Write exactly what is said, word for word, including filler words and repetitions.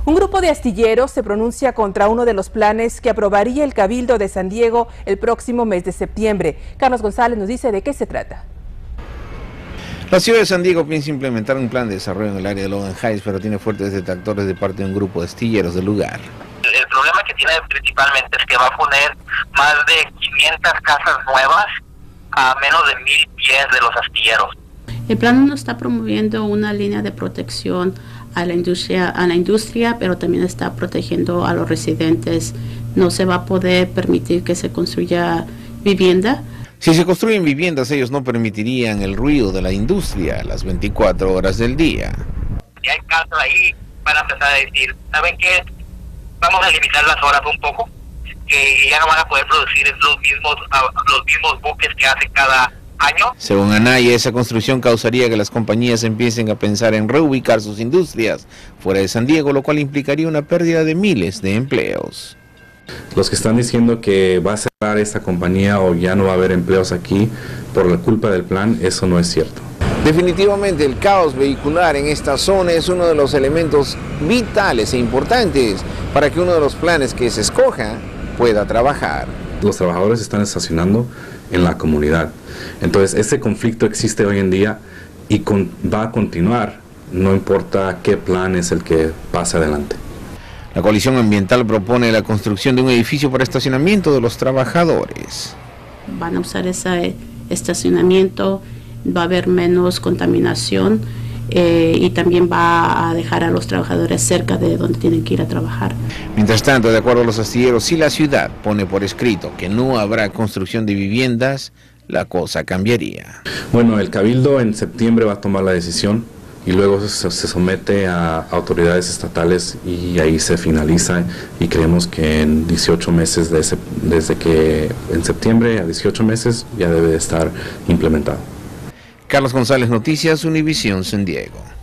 Un grupo de astilleros se pronuncia contra uno de los planes que aprobaría el Cabildo de San Diego el próximo mes de septiembre. Carlos González nos dice de qué se trata. La ciudad de San Diego piensa implementar un plan de desarrollo en el área de Logan Heights, pero tiene fuertes detractores de parte de un grupo de astilleros del lugar. El problema que tiene principalmente es que va a poner más de quinientas casas nuevas a menos de mil pies de los astilleros. El plan no está promoviendo una línea de protección a la industria, a la industria, pero también está protegiendo a los residentes. No se va a poder permitir que se construya vivienda. Si se construyen viviendas, ellos no permitirían el ruido de la industria las veinticuatro horas del día. Si hay casos ahí, van a empezar a decir, ¿saben qué? Vamos a limitar las horas un poco, que ya no van a poder producir los mismos, los mismos buques que hacen cada año. Según Anaya, esa construcción causaría que las compañías empiecen a pensar en reubicar sus industrias fuera de San Diego, lo cual implicaría una pérdida de miles de empleos. Los que están diciendo que va a cerrar esta compañía o ya no va a haber empleos aquí por la culpa del plan, eso no es cierto. Definitivamente el caos vehicular en esta zona es uno de los elementos vitales e importantes para que uno de los planes que se escoja pueda trabajar. Los trabajadores están estacionando en la comunidad, entonces este conflicto existe hoy en día y con, va a continuar, no importa qué plan es el que pase adelante. La coalición ambiental propone la construcción de un edificio para estacionamiento de los trabajadores. Van a usar ese estacionamiento, va a haber menos contaminación eh, y también va a dejar a los trabajadores cerca de donde tienen que ir a trabajar. Mientras tanto, de acuerdo a los astilleros, si la ciudad pone por escrito que no habrá construcción de viviendas, la cosa cambiaría. Bueno, el Cabildo en septiembre va a tomar la decisión y luego se, se somete a autoridades estatales y ahí se finaliza, y creemos que en dieciocho meses, de ese, desde que en septiembre a dieciocho meses ya debe de estar implementado. Carlos González, Noticias Univisión San Diego.